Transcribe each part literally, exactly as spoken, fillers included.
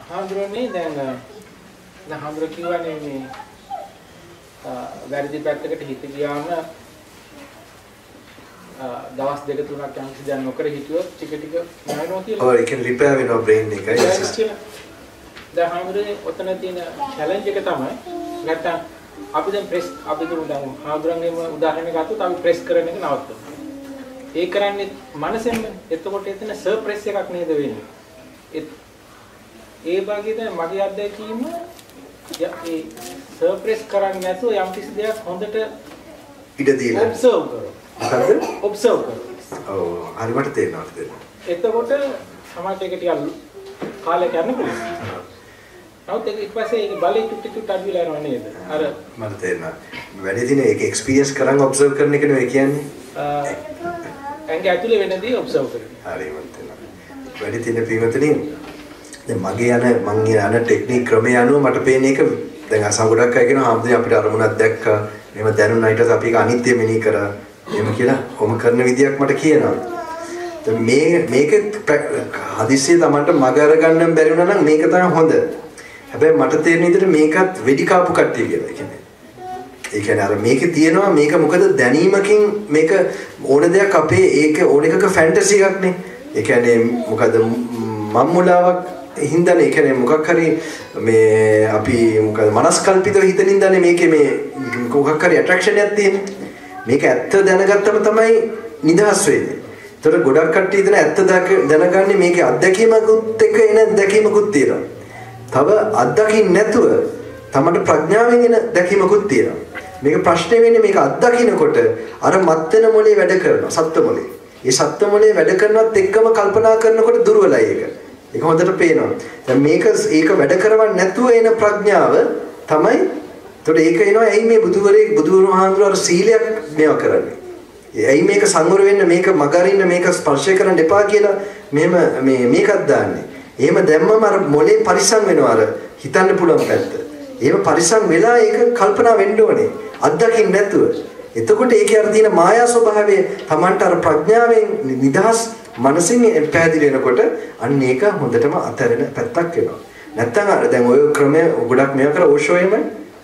හාමුදුරනේ දැන් දැන් හාමුදුර කියවනේ මේ වැරදි පැත්තකට හිත ගියාම දවස් දෙක තුනක් යම් කිසි දැන් නොකර හිටියොත් ටික ටික නැවෙනවා කියලා. ඔව් ඒක රිපෙයාර් වෙනවා බ්‍රේන් එකයි. දැන් හාමුදුරනේ ඔතන තියෙන චැලෙන්ජ් එක තමයි නැත්තම් අපි දැන් ප්‍රෙස් අපි දුරු දැන් හාමුදුරන්ගේම උදාහරණයක් ගත්තොත් අපි ප්‍රෙස් කරන එක නවත්තනවා. ඒ කරන්නේ මනසෙන්ම. එතකොට එතන සර්ප්‍රයිස් එකක් නේද වෙන්නේ. ඒ වගේ දැන් මගේ අත්දැකීම ඒ සර්ප්‍රයිස් කරන්නේ නැතුව යම් කිසි දෙයක් හොඳට ඉඩ දීලා ඔබ්සර්ව් කරනවා. මොකද? ඔබ්සර්ව් කරනවා. ඔව් හරියට තේරෙනවා තේරෙනවා. එතකොට සමාජ එක ටිකක් කාලයක් යන්න පුළුවන්. නමුත් ඒක ඊපස්සේ ඒක බලේ චුට්ටි චුට්ටි අඩු වෙලා යනවා නේද? අර මට තේරෙනවා. වැඩි දින ඒක එක්ස්පීරියන්ස් කරන් ඔබ්සර්ව් කරන එක නෙවෙයි කියන්නේ. ඇඟ ඇතුලේ වෙනදී ඔබ්සර්ව් කරනවා. හරි මට තේරෙනවා. වැඩි දින පිටුතුනේ දැන් මගේ යන මං යන ටෙක්නික් ක්‍රමය අනුව මට පේන එක දැන් අසම් ගොඩක් අය කියනවා හැමදේම අපිට අරමුණක් දැක්කා. එහෙම දැනුණා ඊට පස්සේ අපි ඒක අනිත්‍ය මෙනෙහි කරා. එහෙම කියලා කොහොම කරන විදියක් මට කියනවා. දැන් මේ මේක හදිස්සියේ Tamanට මග අරගන්න බැරි වුණා නම් මේක තමයි හොඳ. හැබැයි මට තේරෙන විදිහට මේකත් වෙඩි කාපු කට්ටිය කියලා කියන්නේ. ඒ කියන්නේ අර මේකේ තියෙනවා මේක මොකද දැනීමකින් මේක ඕන දෙයක් අපේ ඒක ඕන එකක ෆැන්ටසි එකක් නේ. ඒ කියන්නේ මොකද මම්මුලාවක් හින්දානේ ඒ කියන්නේ මොකක් හරි මේ අපි මොකද මනස්කල්පිතව හිතන හින්දානේ මේකේ මේ මොකක් හරි ඇට්‍රැක්ෂන් එකක් තියෙන්නේ. මේක ඇත්ත දැනගත්තම තමයි නිදහස් වෙන්නේ. ඒතකොට ගොඩක් කට්ටිය ඉතන ඇත්ත දැනගන්නේ මේකේ අත්දැකීමකුත් එක්ක එන දැකීමකුත් තියෙනවා. තව අත්දකින්න නැතුව තමට ප්‍රඥාවෙන් එන දැකීමකුත් තියෙනවා. මේක ප්‍රශ්නේ වෙන්නේ මේක අත්දකින්නකොට අර මත් වෙන මොලේ වැඩ කරනවා සත්ත්ව මොලේ. ඒ සත්ත්ව මොලේ වැඩ කරනවත් එක්කම කල්පනා කරනකොට දුර්වලයි ඒක. ඒක හොඳට පේනවා. දැන් මේක ඒක වැඩ කරවන්නේ නැතුව එන ප්‍රඥාව තමයි. ඒතකොට ඒක එනවා ඇයි මේ බුදුවරේ බුදුවරු මහඳුර අර සීලයක් මේවා කරන්නේ. ඇයි මේක සංවර වෙන්න මේක මගරින්න මේක ස්පර්ශය කරන්න එපා කියලා මෙහෙම මේ මේකක් දාන්නේ. එහෙම දැම්මම අර මොලේ පරිසම් වෙනවා අර හිතන්න පුළුවන් පැත්ත. එහෙම පරිසම් වෙලා ඒක කල්පනා වෙන්න ඕනේ. අත්දකින්න නැතුව. එතකොට ඒකේ අර තියෙන මායා ස්වභාවය Tamanට අර ප්‍රඥාවෙන් නිදහස් මනසින් පැහැදිලි වෙනකොට අන්න ඒක හොඳටම අතහැරෙන පැත්තක් වෙනවා. නැත්තම් අර දැන් ඔය ක්‍රමය ගොඩක් මේවා කර ඕෂෝ එහෙමයි.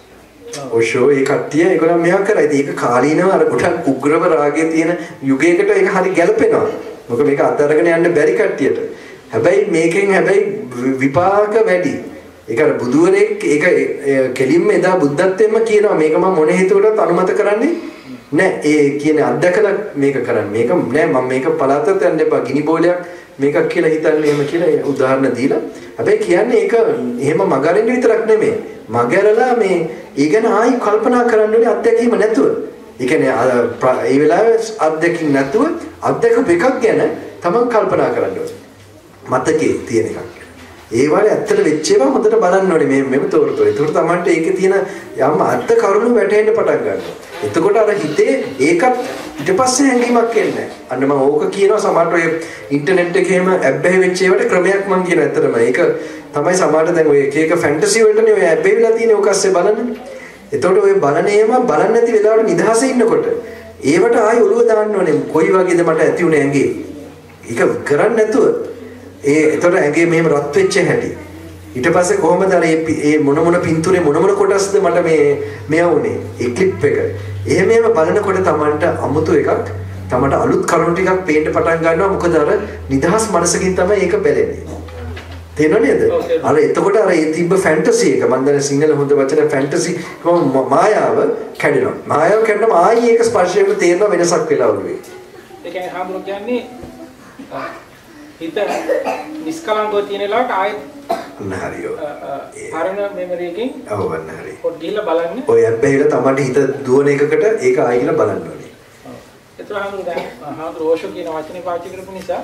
ඕෂෝ ඒ කට්ටිය ඒගොල්ලන් මේවා කරා. ඉතින් ඒක කාලීනව අර ගොඩක් උග්‍රව රාගයේ තියෙන යුගයකට ඒක හරි ගැලපෙනවා. මොකද මේක අතහැරගෙන යන්න බැරි කට්ටියට. හැබැයි මේකෙන් හැබැයි විපාක වැඩි. ඒක අර බුදුවරයෙක් ඒක කෙලින්ම එදා බුද්ධත්වයෙන්ම කියනවා මේක මම මොන හේතුවකටත් අනුමත කරන්නේ නෑ. ඒ කියන්නේ අත්දකලා මේක කරන්නේ. මේක නෑ මම මේක පළාතට යන්න එපා. ගිනි බෝලයක් මේකක් කියලා හිතන්නේ එහෙම කියලා උදාහරණ දීලා. හැබැයි කියන්නේ ඒක එහෙම මගරින්න විතරක් නෙමෙයි. මගරලා මේ ඊගෙන ආයි කල්පනා කරන්න ඕනේ අත්දැකීම නැතුව. ඒ කියන්නේ ඒ වෙලාවේ අත්දැකීම නැතුව අත්දැකපු එකක් ගැන තමන් කල්පනා කරන්න ඕනේ. මතකේ තියෙන එකක්. ඒ වගේ ඇත්තට වෙච්ච ඒවා හොඳට බලන්න ඕනේ මේ මෙව තෝරතෝ. ඒකට තමන්ට ඒකේ තියෙන යම් අර්ථ කරුණු වැටහෙන්න පටන් ගන්නවා. එතකොට අර හිතේ ඒකත් ඊට පස්සේ හැඟීමක් එන්නේ. අන්න මම ඕක කියනවා සමහරට ඔය ඉන්ටර්නෙට් එකේ එහෙම ඇබ්බැහි වෙච්ච ඒවට ක්‍රමයක් මම කියනවා ඇත්තටම. ඒක තමයි සමහරට දැන් ඔය එක එක ෆැන්ටසි වලටනේ ඔය ඇබ්බැහිලා තියෙන ඕක ඇස්සේ බලන්නේ. එතකොට ඔය බලන ඒවා බලන්නේ නැති වෙලාවට නිදහසේ ඉන්නකොට ඒවට ආයි ඔළුව දාන්න ඕනේ. කොයි වගේද මට ඇති උනේ ඇඟේ. ඒක කරන්නේ නැතුව ඒ එතකොට ඇඟේ මෙහෙම රත් වෙච්ච හැටි. ඊට පස්සේ කොහොමද අර මේ මොන මොන පින්තූරේ මොන මොන කොටස්ද මට මේ මෙයා උනේ. ඒ ක්ලිප් එක. එහෙම එහෙම බලනකොට Tamanට අමුතු එකක් Tamanට අලුත් කරුණු ටිකක් පේන්න පටන් ගන්නවා. මොකද අර නිදහස් මනසකින් තමයි ඒක බැලෙන්නේ. තේරෙනව නේද? අර එතකොට අර ඒ තිබ්බ ෆැන්ටසි එක මම දැන් සිංහල හොඳ වචන ෆැන්ටසි මායාව කැඩෙනවා. මායාව කැඩනම ආයි ඒක ස්පර්ශයෙන් තේරෙන වෙනසක් වෙලා ඔළුවේ. ඒ කියන්නේ හාමුදුරු කියන්නේ හිත නිස්කලංකව තියෙන ලාට ආයෙත් නහරියෝ පරණ මෙමරි එකෙන් ඔව් නහරි පොඩ් ගිහලා බලන්න ඔය ඇබ්බැහිලා තමයි හිත දුවන එකකට ඒක ආයෙ කියලා බලන්න ඕනේ. ඔව් ඒතර හාමුදුරු දැන් හාමුදුරු ඕෂෝ කියන වචනේ පාවිච්චි කරපු නිසා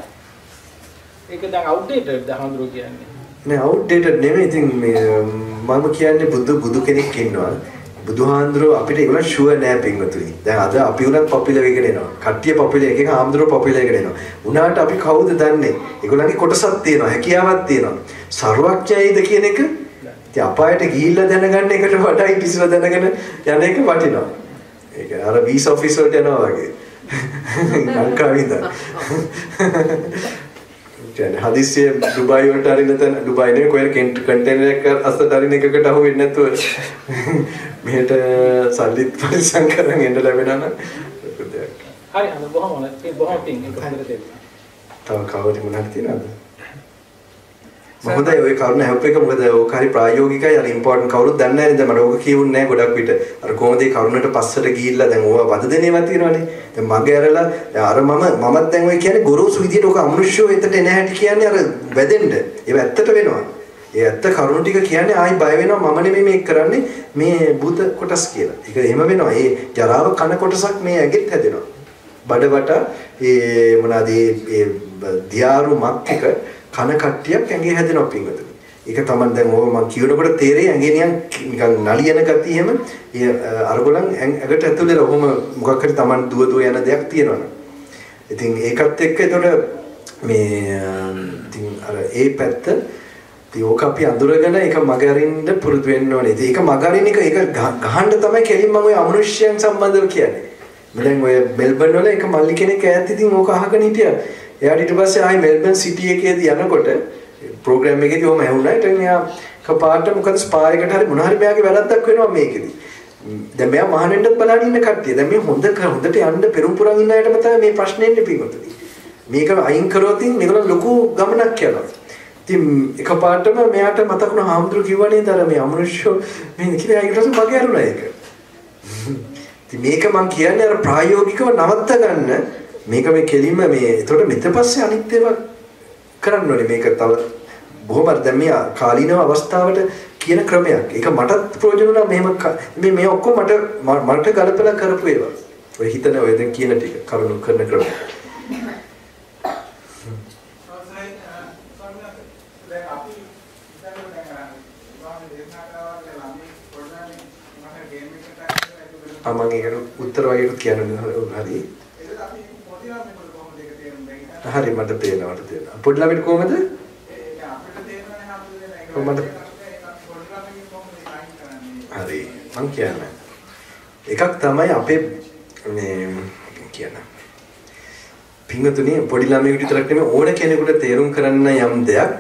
ඒක දැන් අවුට්ඩේටඩ් ද හාමුදුරු කියන්නේ නෑ අවුට්ඩේටඩ් නෙමෙයි. ඉතින් මේ මම කියන්නේ බුදු බුදු කෙනෙක් ඉන්නවා. බුදුහාඳුරෝ අපිට ඒගොල්ලන් ෂුවර් නෑ පින්වතුනි. දැන් අද අපි උනත් පොපියුලර් වෙගෙන එනවා. කට්ටිය පොපියුලර් එකක හාමුදුරෝ පොපියුලර් වෙගෙන එනවා. උනාට අපි කවුද දන්නේ? ඒගොල්ලන්ගේ කොටසක් තියෙනවා, හැකියාවක් තියෙනවා. සර්වඥයිද කියන එක ඉතින් අපායට ගිහිල්ලා දැනගන්න එකට වඩා ඉතිසලා දැනගෙන යන එක වටිනවා. ඒක අර වීස් ඔෆිස් වලට යනවා වගේ. ලංකාවේ ඉඳන්. කියන්නේ හදිස්සිය ඩුබායි වලට අරින්න තැන ඩුබායි නේ කොහෙද කන්ටේනර් එකක් අස්සට අරින්න එකකට අහු වෙන්නේ නැතුව මෙහෙට සල්ලිත් පරිසම් කරන් එන්න ලැබෙනා නම් හරි අන්න බොහොම හොඳයි බොහොම පිං එක හොඳට තේරුණා. තව කවුරුත් මොනවද තියනවද? මොකද ඔය කරුණ හැප් එක මොකද ඕක හරි ප්‍රායෝගිකයි අර ඉම්පෝටන්ට් කවුරුත් දන්නේ නැහැ නේද මට ඕක කියුන්නේ නැහැ ගොඩක් විට අර කොහොමද ඒ කරුණට පස්සට ගිහිල්ලා දැන් ඕවා වද දෙනේවත් තියෙනවනේ දැන් මගේ ඇරලා අර මම මමත් දැන් ඔය කියන්නේ ගොරෝසු විදියට ඕක අමනුෂ්‍යෝ එතට එන හැටි කියන්නේ අර වැදෙන්න ඒව ඇත්තට වෙනවා ඒ ඇත්ත කරුණු ටික කියන්නේ ආයි බය වෙනවා මම නෙමෙයි මේක කරන්නේ මේ භූත කොටස් කියලා ඒක එහෙම වෙනවා ඒ ජරාව කන කොටසක් මේ ඇගෙත් හැදෙනවා බඩවට ඒ මොනවාද ඒ දියාරු මත් එක කන කට්ටියක් ඇඟේ හැදෙනවා පින්වතුනි. ඒක තමයි දැන් ඕක මම කියනකොට තේරෙයි ඇඟේ නිකන් නිකන් නලියන ගතිය එහෙම ඒ අරගලන් ඇඟට ඇතුලේ රොහොම මොකක් හරි Taman දුව දුව යන දෙයක් තියෙනවනේ. ඉතින් ඒකත් එක්ක එතකොට මේ ඉතින් අර ඒ පැත්ත ඉතින් ඕක අපි අඳුරගෙන ඒක මග අරින්න පුරුදු වෙන්න ඕනේ. ඉතින් ඒක මග අරින්න එක ඒක ගහන්න තමයි කෙලින් මම ඔය අමනුෂ්‍යයන් සම්බන්ධව කියන්නේ. මම දැන් ඔය මෙල්බන් වල එක මල්ලි කෙනෙක් ඈත් ඉතින් ඕක අහගෙන හිටියා. එයාට ඊට පස්සේ ආයි මෙල්බන් සිටි එකේදී යනකොට ප්‍රෝග්‍රෑම් එකේදී ඔහම ඇහුණා. ඊට මෙයා කපාට මොකද ස්පා එකකට හරි මොන හරි මෙයාගේ වැරද්දක් වෙනවා මේකෙදී. දැන් මෙයා මහණෙන්ඩත් බලන් ඉන්න කට්ටිය. දැන් මේ හොඳ හොඳට යන්න පෙරම් පුරන් ඉන්න අයටම තමයි මේ ප්‍රශ්නේ එන්නේ පිටුතුනි. මේක අයින් කරොත් මේගොල්ලෝ ලොකු ගමනක් යනවා. ඉතින් එකපාරටම මෙයාට මතක් වුණා හාමුදුරු කිව්වා නේද අර මේ අමනුෂ්‍ය මේ කියලා ඊට පස්සේ මගේ අරුණා ඒක. ඉතින් මේක මම කියන්නේ අර ප්‍රායෝගිකව නවත්ත ගන්න මේක මේ කෙලින්ම මේ ඒතකොට මෙතන පස්සේ අනිත් ඒවා කරන්න ඕනේ මේක තව බොහොම දැන් මේ කාලීනව අවස්ථාවට කියන ක්‍රමයක්. ඒක මටත් ප්‍රයෝජන වුණා මෙහෙම මේ මේ ඔක්කොම මට මට ගලපලා කරපු ඒවා. ඔය හිතන ඔය දැන් කියන ටික කරුණු කරන ක්‍රම. ආ මම ඒකට උත්තර වගේ කියන්න හරි. හරි මට තේරෙනවා මට තේරෙනවා. පොඩි ළමයිට කොහමද? ඒක අපිට තේරෙන්නේ නැහැ කොහමද? හරි මං කියන්නේ. එකක් තමයි අපේ මේ කියන. පින්වතුනි පොඩි ළමයෙකුට විතරක් නෙමෙයි ඕන කෙනෙකුට තේරුම් කරන්න යම් දෙයක්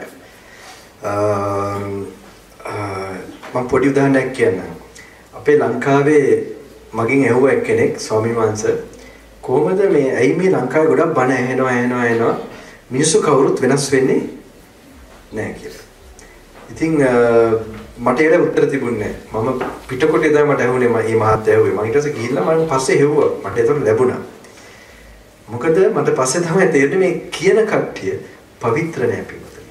මම පොඩි උදාහරණයක් කියන්නම්. අපේ ලංකාවේ මගෙන් ඇහුවා එක්කෙනෙක් ස්වාමීන් වහන්සේ කොහොමද මේ ඇයි මේ ලංකාවේ ගොඩක් බණ ඇහෙනවා ඇහෙනවා ඇහෙනවා මිනිස්සු කවුරුත් වෙනස් වෙන්නේ නැහැ කියලා. ඉතින් මට ඒකට උත්තර තිබුණේ නැහැ. මම පිටකොටේ තමයි මට ඇහුනේ මේ මහත්තයා ඇහුවේ. මම ඊට පස්සේ ගිහිල්ලා මම පස්සේ හෙව්වා. මට ඒක ලැබුණා. මොකද මට පස්සේ තමයි තේරෙන්නේ මේ කියන කට්ටිය පවිත්‍ර නැහැ පිටුතුනි.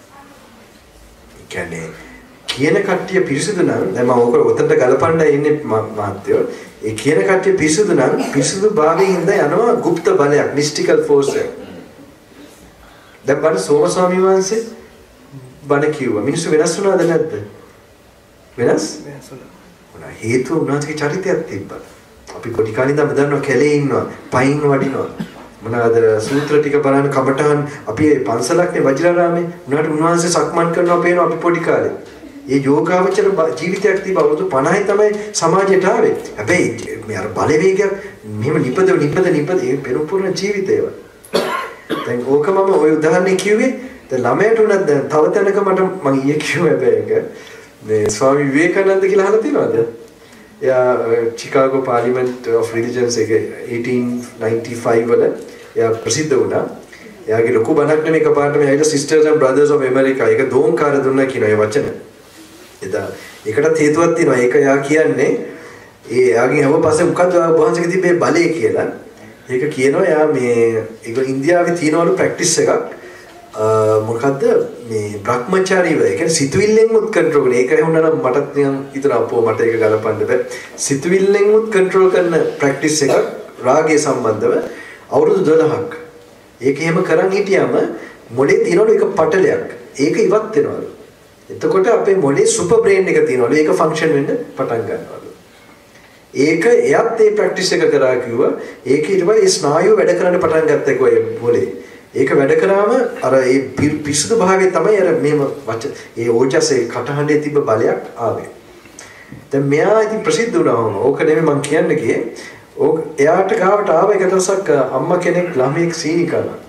ඒ කියන්නේ කියන කට්ටිය පිරිසුදු නම් දැන් මම ඕක උතන්ට ගලපන්න ඉන්නේ මහත්තයෝ. ඒ කියන කට්ටිය පිරිසුදු නම් පිරිසුදු භාවයෙන් ඉඳලා යනවා গুপ্ত බලයක් මිස්ටිකල් ෆෝස් එක. දැන් බලන්න සෝම ස්වාමීන් වහන්සේ බණ කිව්වා. මිනිස්සු වෙනස් වුණාද නැද්ද? වෙනස්? වෙනස් වුණා. හේතුව උන්වහන්සේගේ චරිතයක් තිබ්බා. අපි පොඩි කාලේ ඉඳන් දන්නවා කැලේ ඉන්නවා, පයින් වඩිනවා. මොනවාද සූත්‍ර ටික බලන්න කමටහන් අපි පන්සලක්නේ වජිරාරාමේ උනාට උන්වහන්සේ සක්මන් කරනවා පේනවා අපි පොඩි කාලේ. ඒ යෝගාවචර ජීවිතයක් තිබ්බ අවුරුදු පනහයි තමයි සමාජයට ආවේ. හැබැයි මේ අර බලවේගයක් මෙහෙම නිපද නිපද නිපද ඒ පෙරපුරන ජීවිතේව. දැන් ඕක මම ওই උදාහරණේ කිව්වේ දැන් ළමයට උනත් දැන් තව තැනක මට මම ඊයේ කිව්වා හැබැයි ඒක මේ ස්වාමි විවේකානන්ද කියලා අහලා තියෙනවද? එයා චිකාගෝ පාර්ලිමේන්ට් ඔෆ් රිලිජන්ස් එක eighteen ninety-five වල එයා ප්‍රසිද්ධ වුණා. එයාගේ ලොකු බණක් නෙමෙයි එකපාරටම ඇවිල්ලා Sisters and Brothers of America ඒක දෝංකාර දුන්නා කියන ඒ වචන. එදා ඒකටත් හේතුවක් තියෙනවා. ඒක එයා කියන්නේ ඒ එයාගෙන් අහුව පස්සේ මොකද්ද වහන්සේගේ තිබේ බලය කියලා. ඒක කියනවා එයා මේ ඒක ඉන්දියාවේ තියෙනවලු ප්‍රැක්ටිස් එකක්. මොකද්ද මේ බ්‍රහ්මචාරීව ඒ කියන්නේ සිතුවිල්ලෙන් උත් කන්ට්‍රෝල් කරන. ඒක වුණා නම් මටත් නිකන් හිතනවා අපෝ මට ඒක ගලපන්න බෑ. සිතුවිල්ලෙන් උත් කන්ට්‍රෝල් කරන ප්‍රැක්ටිස් එකක් රාගය සම්බන්ධව අවුරුදු දොළහක්. ඒක එහෙම කරන් හිටියම මොලේ තියෙනවලු එක පටලයක්. ඒක ඉවත් වෙනවලු. එතකොට අපේ මොලේ සුපර් බ්‍රේන් එක තියෙනවලු. ඒක ෆන්ක්ෂන් වෙන්න පටන් ගන්නවලු. ඒක එයත් ඒ ප්‍රැක්ටිස් එක කරා කිව්වා. ඒක ඊට පස්සේ ඒ ස්නායු වැඩ කරන්න පටන් ගත්තා කොයි මොලේ. ඒක වැඩ කරාම අර ඒ පිසුදු භාවයේ තමයි අර මෙහෙම වච ඒ ඕජසේ කටහඬේ තිබ්බ බලයක් ආවේ. දැන් මෙයා ඉතින් ප්‍රසිද්ධ වුණා වුණා. ඕක නෙමෙයි මම කියන්නේ. ඕක එයාට ගාවට ආව එක දවසක් අම්මා කෙනෙක් ළමෙක් සීනි කනවා.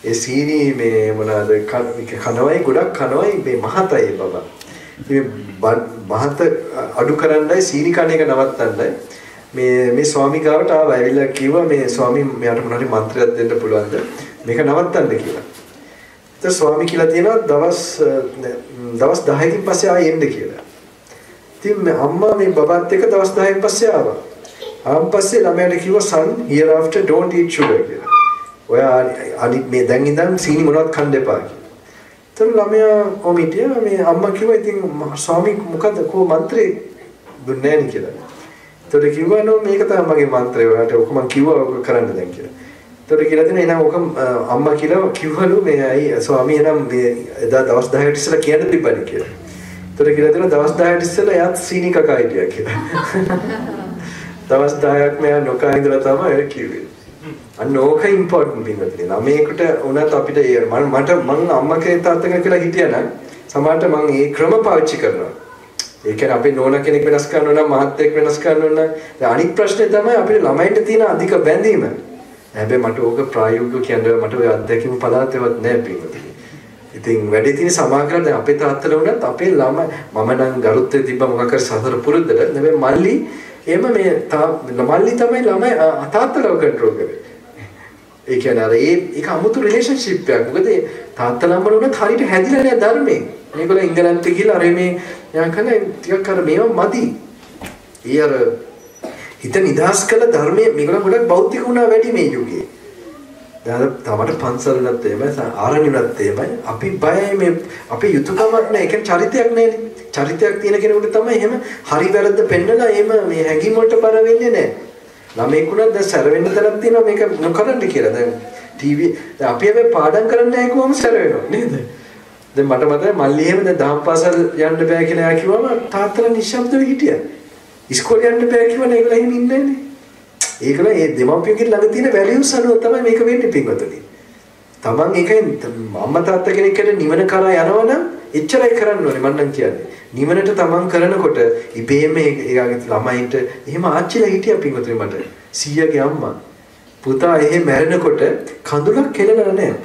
ඒ සීනි මේ මොනවාද කනවයි ගොඩක් කනවයි මේ මහතයි බබා. ඉතින් මහත අඩු කරන්නයි සීනි කන එක නවත්තන්නයි මේ මේ ස්වාමි ගාවට ආවා. ඇවිල්ලා කිව්වා මේ ස්වාමි මෙයාට මොන හරි මන්ත්‍රයක් දෙන්න පුළුවන්ද මේක නවත්තන්න කියලා. ඒත් ස්වාමි කියලා තියෙනවා දවස් දවස් දහයකින් පස්සේ ආයෙ එන්න කියලා. ඉතින් අම්මා මේ බබාත් එක්ක දවස් දහයකින් පස්සේ ආවා. ආන් පස්සේ ළමයාට කිව්වා son hereafter don't eat sugar කියලා. ඔයා අනිත් මේ දැන් ඉඳන් සීනි මොනවත් කන්න එපා කියලා. ඒතර ළමයා කොමිටිය මේ අම්මා කිව්වා ඉතින් ස්වාමි මොකද කෝ මන්ත්‍රේ දුන්නේ නැහැ නේ කියලා. ඒතර කිව්වා නෝ මේක තමයි මගේ මන්ත්‍රය. ඔයාලට ඔක මං කිව්වා ඔක කරන්න දැන් කියලා. ඒතර කියලා දෙන එනං ඔක අම්මා කියලා කිව්වලු මේ අයි ස්වාමී එනම් මේ එදා දවස් දහයට ඉස්සෙල්ලා කියන්න තිබ්බනේ කියලා. ඒතර කියලා දෙන දවස් දහයට ඉස්සෙල්ලා එයාත් සීනි කකා හිටියා කියලා. දවස් දහයක් මෙයා නොකා ඉඳලා තමයි කිව්වේ. අන්න ඕක ඉම්පෝටන්ට් පින්වත්නි. ළමයෙකුට උනත් අපිට මට මං අම්මගේ තාත්තගේ කියලා හිටියනම් සමහරට මං ඒ ක්‍රම පාවිච්චි කරනවා. ඒ කියන්නේ අපේ නෝනා කෙනෙක් වෙනස් කරනවා නම් මහත්තයෙක් වෙනස් කරනවා නම් දැන් අනිත් ප්‍රශ්නේ තමයි අපේ ළමයින්ට තියෙන අධික බැඳීම. හැබැයි මට ඕක ප්‍රායෝගිකව කියන්නේ මට ඔය අත්දැකීම් පළාතේවත් නැහැ පින්වත්නි. ඉතින් වැඩි තියෙන සමාකරන දැන් අපේ තාත්තලා වුණත් අපේ ළමයි මම නම් ගරුත්වයේ තිබ්බ මොකක් කර සතර පුරුද්දට නෙවෙයි මල්ලි එහෙම මේ මල්ලි තමයි ළමයි තාත්තලව කන්ට්‍රෝල් කරේ. ඒ කියන්නේ අර ඒ ඒක අමුතු රිලේෂන්ෂිප් එකක්. මොකද තාත්තලම්ම වුණත් හරියට හැදිලා නෑ ධර්මයේ. මේගොල්ලෝ ඉංගලන්තේ ගිහලා අර මේ යා කන්නේ ටිකක් අර මේව මදි. ඊ අර හිත නිදාස් කළ ධර්මයේ මේගොල්ලෝ ගොඩක් බෞද්ධික වුණා වැඩි මේ යුගයේ. දැන් තමට පන්සල්ලත් එහෙමයි ආරණ්‍යවත් එහෙමයි අපි බයයි මේ අපේ යුතුයකමක් නෑ. ඒක චරිතයක් නෑනේ. චරිතයක් තියෙන කෙනෙකුට තමයි එහෙම හරි වැරද්ද පෙන්නලා එහෙම මේ හැඟීම් වලට බර වෙන්නේ නෑ. ළමයෙකුට දැන් සැර වෙන්න තරක් තියෙනවා මේක නොකරන්න කියලා. දැන් ටීවී දැන් අපි හැබැයි පාඩම් කරන්න නැහැ කොහොම සැර වෙනව නේද? දැන් මට මතකයි මල්ලි එහෙම දැන් දහම් පාසල් යන්න බෑ කියලා එයා කිව්වම තාත්තලා නිශ්ශබ්දව හිටියා. ඉස්කෝලේ යන්න බෑ කිව්වනේ ඒගොල්ලෝ එහෙම ඉන්නේ නැහැ නේ. ඒකල ඒ දෙමව්පියන්ගේ ළඟ තියෙන වැලියුස් අනුව තමයි මේක වෙන්නේ පින්වතුනි. Taman එකයි අම්මා තාත්තා කෙනෙක්ට නිවන කරා යනවනම් එච්චරයි කරන්න ඕනේ මම නම් කියන්නේ. නිවනට තමන් කරනකොට ඉබේම එයාගේ ළමයින්ට එහෙම ආච්චිලා හිටියා පින්වතුනි මට. සීයාගේ අම්මා පුතා එහෙ මැරෙනකොට කඳුලක් කෙලලා නැහැ.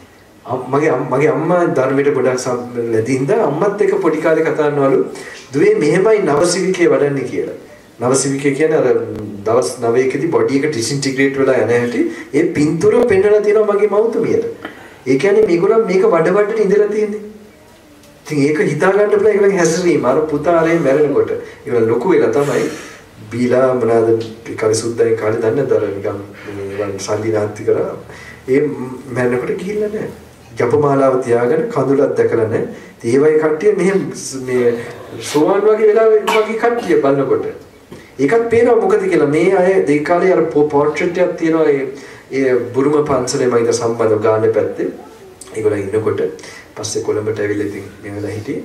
මගේ මගේ අම්මා ධර්මයට ගොඩක් ලැබින්ද අම්මත් එක්ක පොඩි කාලේ කතා කරනවලු දුවේ මෙහෙමයි නවසිවිකේ වඩන්නේ කියලා. නවසිවිකේ කියන්නේ අර දවස් නවයකදී බොඩි එක ඩිස්ඉන්ටිග්‍රේට් වෙලා යන හැටි ඒ පින්තූර පෙන්නලා තියෙනවා මගේ මව්තුමියට. ඒ කියන්නේ මේගොල්ලෝ මේක වඩ වඩට ඉඳලා තියෙන්නේ. ඉතින් ඒක හිතා ගන්න බෑ ඒගොල්ලන්ගේ හැසිරීම අර පුතාරේ මැරෙනකොට ඒගොල්ලෝ ලොකු වෙලා තමයි බීලා මොනවාද කාලේ සුද්දාගේ කාලේ දන්නේ දර නිකන් මේ සල්ලි නාස්ති කරා ඒ මැරෙනකොට ගිහිල්ලා නැහැ. ජපමාලාව තියාගෙන කඳුලක් දැකලා නැහැ. ඒ වගේ කට්ටිය මෙහෙම මේ සෝවන් වගේ වෙලාවෙ වගේ කට්ටිය බලනකොට ඒකත් පේනවා මොකද කියලා මේ අය දෙක කාලේ අර පෝර්ට්‍රේට් එකක් තියෙනවා ඒ ඒ බුරුම පන්සලේ මයිද සම්බන්ධ ගානේ පැත්තේ ඒගොල්ලෝ ඉන්නකොට පස්සේ කොළඹට ඇවිල්ලා ඉතින් මේ වෙලාව හිටියේ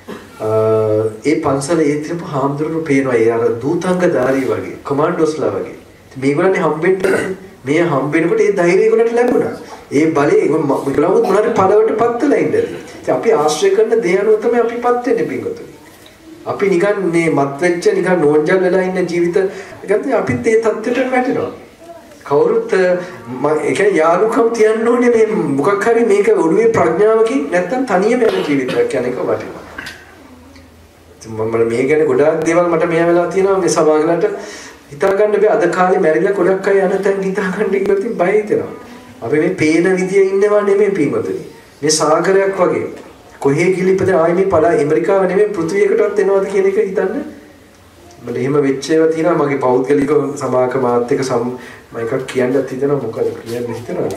ඒ පන්සලේ ඒ තියපු හාමුදුරුවෝ පේනවා ඒ අර දූතංගධාරී වගේ කමාන්ඩෝස්ලා වගේ මේගොල්ලන්නේ හම්බෙන්න මේ හම්බෙනකොට ඒ ධෛර්යය ඒගොල්ලන්ට ලැබුණා ඒ බලේ ඒගොල්ලෝ මොනවාරි පළවට පත්ලා ඉඳලා ඉතින් අපි ආශ්‍රය කරන දේ අනුව තමයි අපි පත් වෙන්නේ පින්වතුනි අපි නිකන් මේ මත් වෙච්ච නිකන් නෝන්ජල් වෙලා ඉන්න ජීවිත ගත්තේ අපිත් ඒ තත්ත්වයට වැටෙනවා කවුරුත් ඒ කියන්නේ යාළුකම් තියන්න ඕනේ මේ මොකක් හරි මේක ඔළුවේ ප්‍රඥාවකින් නැත්තම් තනියම යන ජීවිතයක් කියන එක වටිනවා. ඉතින් මම මේ ගැන ගොඩාක් දේවල් මට මේ වෙලාව තියෙනවා මේ සමාගලට හිතා ගන්න බෑ අද කාලේ මැරිලා ගොඩක් අය යන තැන් හිතා ගන්න එක ඉතින් බය හිතෙනවා. අපි මේ පේන විදිය ඉන්නවා නෙමෙයි පින්වතුනි. මේ සාගරයක් වගේ කොහේ ගිලිපද ආයි මේ පළ ඇමරිකාව නෙමෙයි පෘථිවියකටවත් එනවද කියන එක හිතන්න. මට එහෙම වෙච්ච ඒවා තියෙනවා මගේ පෞද්ගලික සමාක මාත් එක්ක සම් මම එකක් කියන්නත් හිතනවා මොකද කියන්න හිතනවා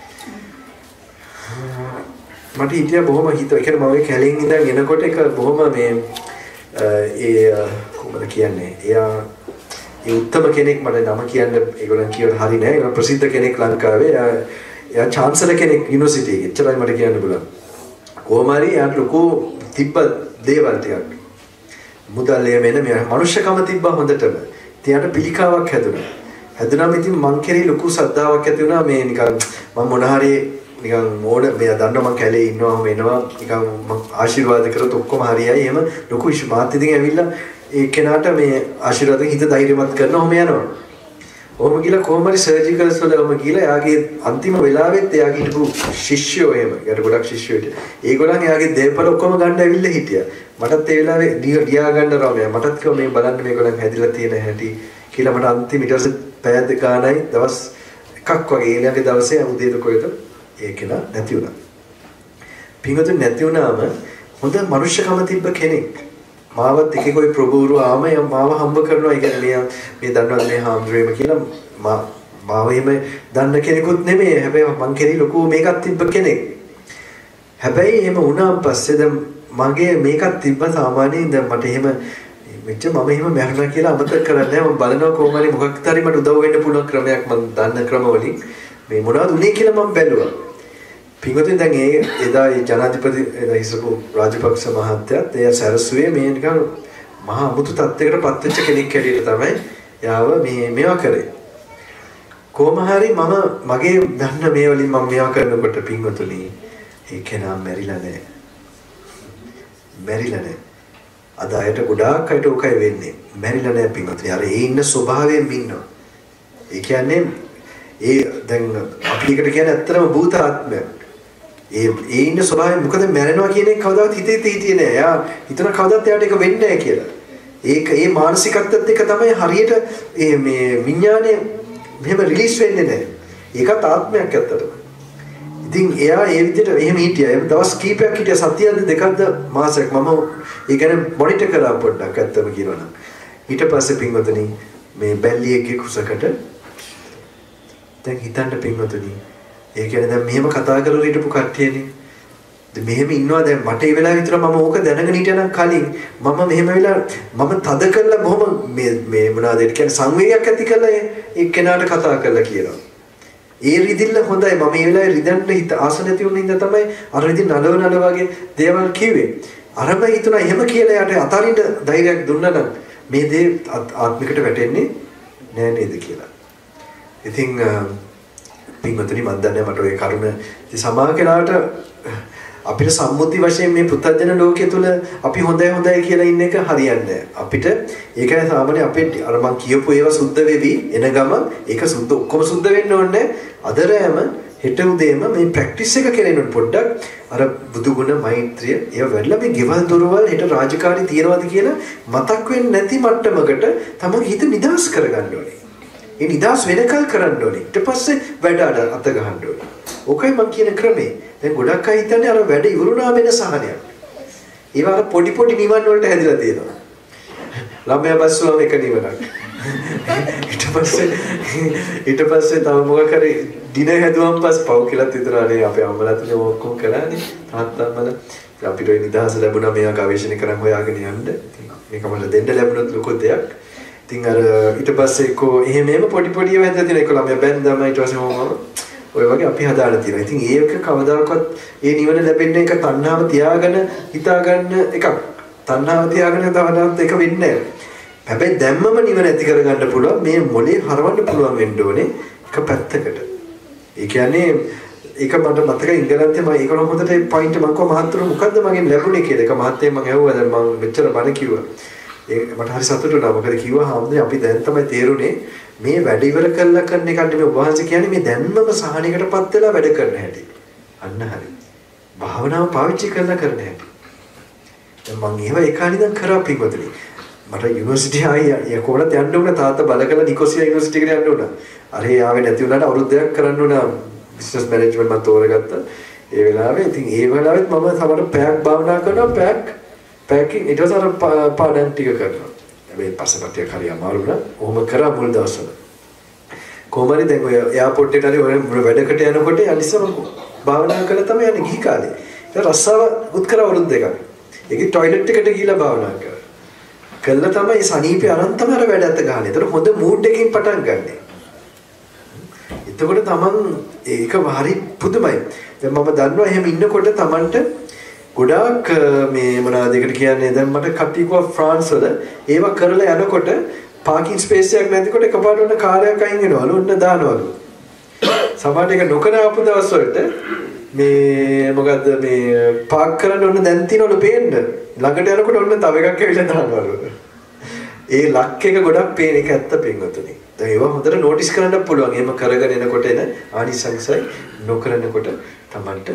මට හිතියා බොහොම හිත ඒ කියන්නේ මම ඒ කැලෙන් ඉඳන් එනකොට එක බොහොම මේ ඒ කොහොමද කියන්නේ එයා ඒ උත්තම කෙනෙක් මට නම කියන්න ඒගොල්ලන් කියවට හරි නෑ ඒක ප්‍රසිද්ධ කෙනෙක් ලංකාවේ එයා එයා චාන්සලර් කෙනෙක් යුනිවර්සිටි එකේ එච්චරයි මට කියන්න පුළුවන් කොහොම හරි යාට ලොකු තිබ්බ දේවල් ටිකක් මුදල් එමෙන්න මේ මනුෂ්‍යකම තිබ්බා හොඳටම තියාට පිළිකාවක් හැදුනා හැදුනම ඉතින් මං කෙරේ ලොකු ශ්‍රද්ධාවක් ඇති වුණා මේ නිකන් මම මොන හරි නිකන් මොඩ මේ දන්නවා මං කැලේ ඉන්නවා වෙනවා නිකන් මං ආශිර්වාද කරත් ඔක්කොම හරියයි එහෙම ලොකු මාත් ඉතින් ඇවිල්ලා ඒ කෙනාට මේ ආශිර්වාදයෙන් හිත ධෛර්යමත් කරනවා ඔහම යනවා ඔහොම ගිහලා කොහොම හරි සර්ජිකල්ස් වල ඔහොම ගිහලා එයාගේ අන්තිම වෙලාවෙත් එයාගේ හිටපු ශිෂ්‍යයෝ එහෙම ඊට ගොඩක් ශිෂ්‍යයෝ හිටියා. ඒගොල්ලන් එයාගේ දේපල ඔක්කොම ගන්න ඇවිල්ලා හිටියා. මටත් ඒ වෙලාවේ ලියා ගන්න රාමයා මටත් කිව්වා මේ බලන්න මේගොල්ලන් හැදිලා තියෙන හැටි කියලා මට අන්තිම ඊට පස්සේ පැය දෙක ගානයි දවස් එකක් වගේ ඊළඟ දවසේ උදේට කොහෙද ඒකේන නැති වුණා. පින්වතුන් නැති වුණාම හොඳ මනුෂ්‍යකම තිබ්බ කෙනෙක්. මාවත් එකේ કોઈ ප්‍රභූරු ආම මාව හම්බ කරනවා. ඒ කියන්නේ මේ දන්නවද මේ හාමුදුරේම කියලා මා මාව එහෙම දන්න කෙනෙකුත් නෙමෙයි. හැබැයි මං කෙරි ලොකු මේකක් තිබ්බ කෙනෙක්. හැබැයි එහෙම වුණාන් පස්සේ දැන් මගේ මේකක් තිබ්බ සාමාන්‍යයෙන් දැන් මට එහෙම මෙච්ච මම එහෙම මැරුණා කියලා අමතක කරන්නේ නැහැ. මම බලනවා කොහොම හරි මොකක් හරි මට උදව් වෙන්න පුළුවන් ක්‍රමයක් මම දන්න ක්‍රම වලින් මේ මොනවද උනේ කියලා මම බැලුවා. පින්වතුනි දැන් ඒ එදා ඒ ජනාධිපති එදා හිසපු රාජපක්ෂ මහත්තයාත් එයා සරසුවේ මේ නිකන් මහා අමුතු තත්යකට පත් වෙච්ච කෙනෙක් හැටියට තමයි යාව මේ මේවා කරේ. කොහොම හරි මම මගේ දන්න මේ වලින් මම මේවා කරනකොට පින්වතුනි ඒ කෙනා මැරිලා නැහැ. මැරිලා නැහැ. අද අයට ගොඩාක් අයට උකයි වෙන්නේ. මැරිලා නැහැ පින්වතුනි. අර ඒ ඉන්න ස්වභාවයෙන් ඉන්නවා. ඒ කියන්නේ ඒ දැන් අපි එකට කියන්නේ ඇත්තටම භූත ආත්මයක්. ඒ ඒ ඉන්න ස්වභාවය මොකද මැරෙනවා කියන එක කවදාවත් හිතේ හිටියේ නෑ. එයා හිතන කවදාවත් එයාට ඒක වෙන්නේ නෑ කියලා. ඒක ඒ මානසිකත්වයත් එක තමයි හරියට ඒ මේ විඥානය මෙහෙම රිලීස් වෙන්නේ නෑ. ඒකත් ආත්මයක් ඇත්තටම. ඉතින් එයා ඒ විදිහට එහෙම හිටියා. ඒ දවස් කීපයක් හිටියා සතියද දෙකක්ද මාසයක් මම ඒ කියන්නේ මොනිටර් කරා පොඩ්ඩක් ඇත්තම කියනවා නම්. ඊට පස්සේ පින්වතුනි මේ බැල්ලියගේ කුසකට දැන් හිතන්න පින්වතුනි ඒ කියන්නේ දැන් මෙහෙම කතා කරලා හිටපු කට්ටියනේ දැන් මෙහෙම ඉන්නවා දැන් මට ඒ වෙලාව විතර මම ඕක දැනගෙන හිටියනම් කලින් මම මෙහෙම වෙලා මම තද කරලා බොහොම මේ මේ මොනවාද ඒ කියන්නේ සංවේගයක් ඇති කරලා ඒ කෙනාට කතා කරලා කියනවා ඒ රිදිල්ල හොඳයි මම ඒ වෙලාවේ රිදන්න හිත ආස නැති වුණ හින්දා තමයි අර විදිහ නලව නලව වගේ දේවල් කිව්වේ අරම හිතුණා එහෙම කියලා යට අතරින්ද ධෛර්යයක් දුන්නා නම් මේ දේ ආත්මිකට වැටෙන්නේ නෑ නේද කියලා ඉතින් පින්වතුනි මම දන්නේ මට ඔය කරුණ ඉතින් සමහර කෙනාට අපිට සම්මුති වශයෙන් මේ පුත්තජන ලෝකයේ තුල අපි හොඳයි හොඳයි කියලා ඉන්න එක හරියන්නේ අපිට ඒකයි සාමාන්‍ය අපේ අර මං කියපු ඒවා සුද්ධ වෙවි එන ගම ඒක සුද්ධ ඔක්කොම සුද්ධ වෙන්න ඕනේ අදරෑම හෙට උදේම මේ ප්‍රැක්ටිස් එක කරගෙන පොඩ්ඩක් අර බුදු ගුණ මෛත්‍රිය ඒවා වැඩිලා මේ ගෙවල් දොරවල් හෙට රාජකාරී තියනවාද කියලා මතක් වෙන්නේ නැති මට්ටමකට තමයි හිත නිදාස් කරගන්න ඕනේ ඒ නිදාස් වෙනකල් කරන්න ඕනේ. ඊට පස්සේ වැඩ අත ගහන්න ඕනේ. ඕකයි මම කියන ක්‍රමේ. දැන් ගොඩක් අය හිතන්නේ අර වැඩ ඉවරුණා වෙන සහනයක්. ඒවා අර පොඩි පොඩි නිවන් වලට හැදිලා තියෙනවා. ළමයා බස්සුවම එක නිවනක්. ඊට පස්සේ ඊට පස්සේ තව මොකක් හරි දින හැදුවම පස්සේ පව් කියලාත් විතරනේ අපේ අම්මලාත් මේ ඔක්කොම කරානේ. තාත්තම්මල අපිට ওই නිදහස ලැබුණා මේවා ගවේෂණය කරන් හොයාගෙන යන්න. මේක මට දෙන්න ලැබුණොත් ලොකු දෙයක්. ඉතින් අර ඊට පස්සේ කො එහෙම එහෙම පොඩි පොඩි ඒවා හදලා තියෙන එක ළමයා බැන්දාම ඊට පස්සේ මොම ඔය වගේ අපි හදාලා තියෙනවා. ඉතින් ඒක කවදාකවත් ඒ නිවන ලැබෙන්නේ එක තණ්හාව තියාගෙන හිතාගන්න එකක්. තණ්හාව තියාගෙන තවදාත් එක වෙන්නේ නැහැ. හැබැයි දැම්මම නිවන ඇති කරගන්න පුළුවන් මේ මොලේ හරවන්න පුළුවන් වෙන්න ඕනේ එක පැත්තකට. ඒ කියන්නේ ඒක මට මතකයි ඉංගලන්තේ මම ඒක හොඳට පොයින්ට් මම කො මහත්තුරු මොකද්ද මගෙන් ලැබුණේ කියලා. ඒක මහත්තයෙක් මම ඇහුවා දැන් මම මෙච්චර බණ කිව්වා. ඒ මට හරි සතුටු වුණා. මොකද කිව්වා හාමුදුරනේ අපි දැන් තමයි තේරුනේ මේ වැඩ ඉවර කරලා කරන එක නෙමෙයි ඔබ වහන්සේ කියන්නේ මේ දැන්මම සහනයකටපත් වෙලා වැඩ කරන හැටි. අන්න හරි. භාවනාව පාවිච්චි කරලා කරන හැටි. දැන් මම ඒව ඒකානින් දැන් කරා පිටුපතේ. මට යුනිවර්සිටි ආයේ කොහොමද යන්න උන තාත්තා බල කළා නිකොසියා යුනිවර්සිටි එකට යන්න උන. අර ඒ ආවේ නැති වුණාට අවුරුද්දක් කරන්න උන බිස්නස් මැනේජ්මන්ට් මම තෝරගත්තා. ඒ වෙලාවේ ඉතින් ඒ වෙලාවෙත් මම සමහර පැයක් භාවනා කරනවා පැයක් පැකින් ඊට පස්සේ අර පාඩම් ටික කරනවා. හැබැයි පස්සේ පැටියක් හරි අමාරු වුණා. කොහොම කරා මුල් දවස්වල. කොහොම හරි දැන් ඔය එයාපෝට් එකට හරි ඔය වැඩකට යනකොට අනිසම භාවනා කරලා තමයි යන්නේ ගිහි කාලේ. ඒක රස්සාව උත් කරා අවුරුදු දෙකක්. ඒකේ টয়ලට් එකට ගිහිල්ලා භාවනා කරා. කළා තමයි සනීපේ අරන් තමයි අර වැඩ අත ගහන්නේ. ඒතර හොඳ මූඩ් එකකින් පටන් ගන්නෙ. එතකොට තමන් ඒක හරි පුදුමයි. දැන් මම දන්නවා එහෙම ඉන්නකොට තමන්ට ගොඩාක් මේ මොනවාද ඒකට කියන්නේ දැන් මට කට්ටිය කිව්වා ෆ්‍රාන්ස් වල ඒවා කරලා යනකොට පාකින් ස්පේස් එකක් නැතිකොට එකපාරට ඔන්න කාර්යයක් අයින් වෙනවලු ඔන්න දානවලු. සමහරට ඒක නොකර ආපු දවස් වලට මේ මොකද්ද මේ පාක් කරන්න ඔන්න දැන් තියනවලු පේන්න. ළඟට යනකොට ඔන්න තව එකක් ඇවිල්ලා දානවලු. ඒ ලක් එක ගොඩක් පේන එක ඇත්ත පින්වතුනි. දැන් ඒවා හොඳට නෝටිස් කරන්න පුළුවන්. එහෙම කරගෙන එනකොට එන ආනිසංසයි නොකරනකොට Tamanට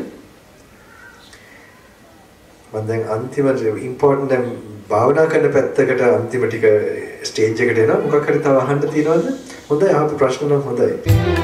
මම දැන් අන්තිමට ඉම්පෝටන්ට් දැන් භාවනා කරන පැත්තකට අන්තිම ටික ස්ටේජ් එකට එනවා. මොකක් හරි තව අහන්න තියෙනවද? හොඳයි අහපු ප්‍රශ්න නම් හොඳයි.